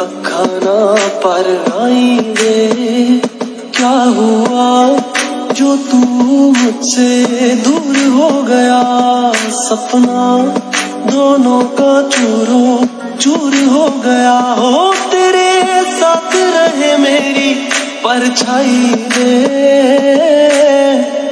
अखा ना पर आई वे, क्या हुआ जो तू मुझसे दूर हो गया। सपना दोनों का चूरो चूर हो गया। हो तेरे साथ रहे मेरी परछाई वे,